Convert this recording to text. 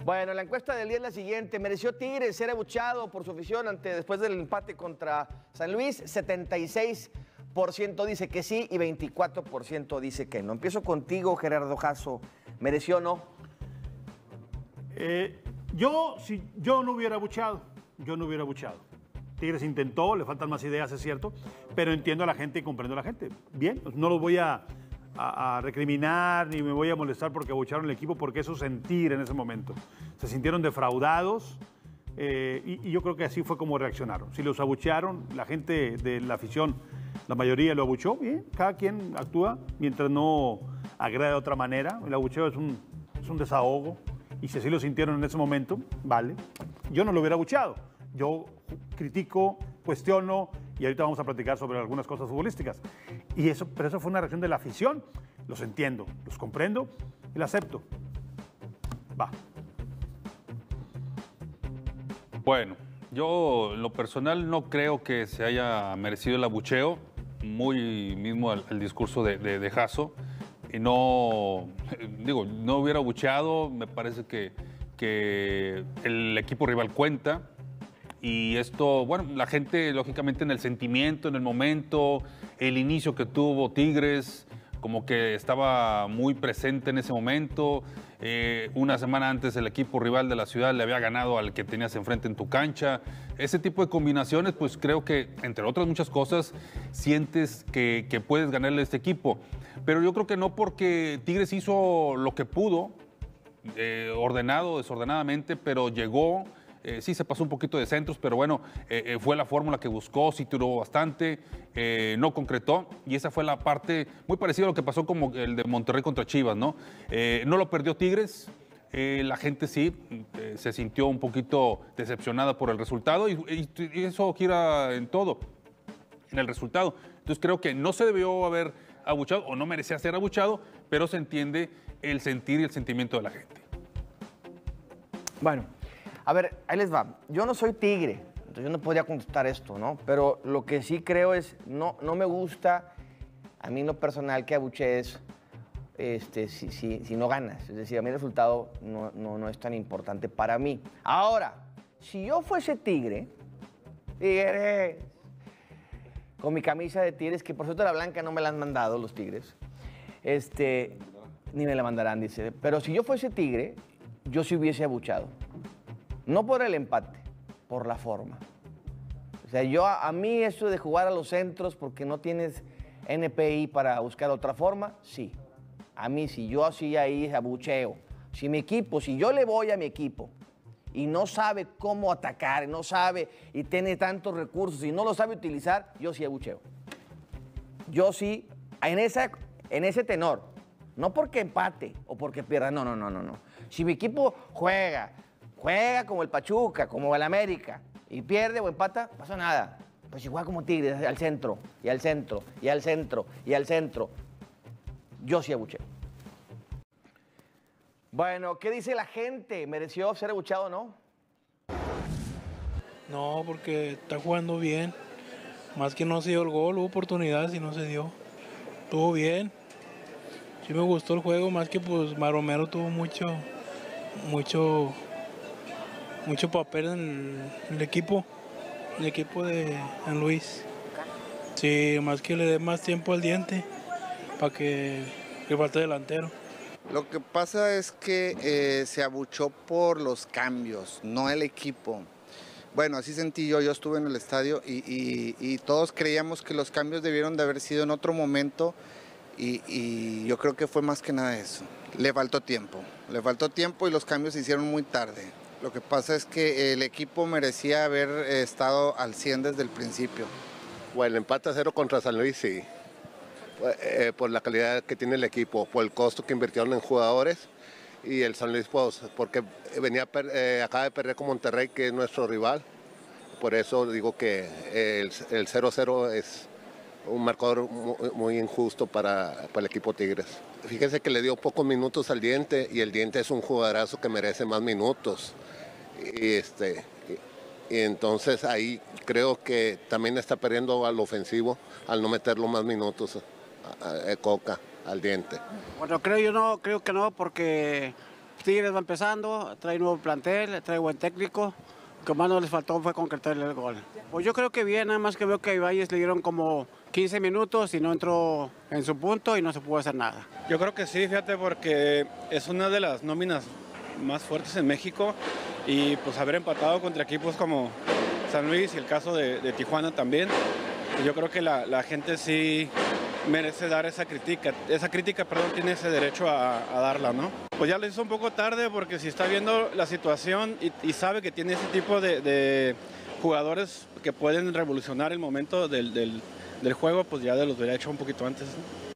Bueno, la encuesta del día es la siguiente. ¿Mereció Tigres ser abuchado por su afición después del empate contra San Luis? 76% dice que sí y 24% dice que no. Empiezo contigo, Gerardo Jasso. ¿Mereció o no? Yo no hubiera abuchado. Tigres intentó, le faltan más ideas, es cierto, pero entiendo a la gente y comprendo a la gente. Bien, no los voy a recriminar ni me voy a molestar porque abucharon el equipo, porque eso sentir en ese momento. Se sintieron defraudados y yo creo que así fue como reaccionaron. Si los abuchearon, la gente de la afición, la mayoría lo abuchó, bien, cada quien actúa mientras no agrede de otra manera. El abucheo es un desahogo y si así lo sintieron en ese momento, vale. Yo no lo hubiera abucheado. Yo critico, cuestiono y ahorita vamos a platicar sobre algunas cosas futbolísticas. Pero eso fue una reacción de la afición. Los entiendo, los comprendo y la acepto. Va. Bueno, yo en lo personal no creo que se haya merecido el abucheo, muy mismo al discurso de Jasso. Y no hubiera abucheado, me parece que el equipo rival cuenta. Y esto, bueno, la gente, lógicamente, en el sentimiento, en el momento, el inicio que tuvo Tigres, como que estaba muy presente en ese momento. Una semana antes el equipo rival de la ciudad le había ganado al que tenías enfrente en tu cancha. Ese tipo de combinaciones, pues creo que, entre otras muchas cosas, sientes que puedes ganarle a este equipo. Pero yo creo que no, porque Tigres hizo lo que pudo, ordenado, desordenadamente, pero llegó. Sí se pasó un poquito de centros, pero bueno, fue la fórmula que buscó, sí tiró bastante, no concretó, y esa fue la parte muy parecida a lo que pasó como el de Monterrey contra Chivas, ¿no? No lo perdió Tigres, la gente sí se sintió un poquito decepcionada por el resultado y eso gira en todo, en el resultado. Entonces creo que no se debió haber abuchado o no merecía ser abuchado, pero se entiende el sentir y el sentimiento de la gente. Bueno. A ver, ahí les va. Yo no soy Tigre, entonces yo no podría contestar esto, ¿no? Pero lo que sí creo es, no me gusta, a mí en lo personal, que abuchees si no ganas. Es decir, a mí el resultado no es tan importante para mí. Ahora, si yo fuese Tigre, con mi camisa de Tigres, que por cierto la blanca no me la han mandado los Tigres, ni me la mandarán, dice. Pero si yo fuese Tigre, yo sí hubiese abuchado. No por el empate, por la forma. O sea, a mí eso de jugar a los centros porque no tienes NPI para buscar otra forma, sí. A mí sí, yo así ahí abucheo. Si yo le voy a mi equipo y no sabe cómo atacar, no sabe y tiene tantos recursos y no lo sabe utilizar, yo sí abucheo. Yo sí, en ese tenor. No porque empate o porque pierda, no. Si mi equipo juega como el Pachuca, como el América, y pierde o empata, no pasa nada. Pues si juega como Tigres, al centro, y al centro, y al centro, y al centro, yo sí abucheo. Bueno, ¿qué dice la gente? ¿Mereció ser abuchado o no? No, porque está jugando bien. Más que no se dio el gol, hubo oportunidades y no se dio. Estuvo bien. Sí me gustó el juego, más que pues Maromero tuvo mucho papel en el equipo de San Luis. Sí, más que le dé más tiempo al Diente para que falte delantero. Lo que pasa es que se abuchó por los cambios, no el equipo. Bueno, así sentí yo estuve en el estadio y todos creíamos que los cambios debieron de haber sido en otro momento y yo creo que fue más que nada eso. Le faltó tiempo y los cambios se hicieron muy tarde. Lo que pasa es que el equipo merecía haber estado al 100 desde el principio. Bueno, el empate a 0 contra San Luis, sí. Por la calidad que tiene el equipo, por el costo que invirtieron en jugadores y el San Luis, pues, porque acaba de perder con Monterrey, que es nuestro rival. Por eso digo que el 0-0 es un marcador muy injusto para el equipo Tigres. Fíjense que le dio pocos minutos al Diente y el Diente es un jugadorazo que merece más minutos. Y entonces ahí creo que también está perdiendo al ofensivo al no meterlo más minutos a Coca, al Diente. Bueno, creo que no, porque Tigres va empezando, trae nuevo plantel, trae buen técnico. Lo que más nos les faltó fue concretar el gol. Pues yo creo que bien, nada más que veo que a Ibáñez le dieron como 15 minutos y no entró en su punto y no se pudo hacer nada. Yo creo que sí, fíjate, porque es una de las nóminas más fuertes en México y pues haber empatado contra equipos como San Luis y el caso de Tijuana también. Yo creo que la gente sí merece dar esa crítica, tiene ese derecho a darla, ¿no? Pues ya lo hizo un poco tarde porque si está viendo la situación y sabe que tiene ese tipo de jugadores que pueden revolucionar el momento del juego, pues ya los hubiera hecho un poquito antes, ¿no?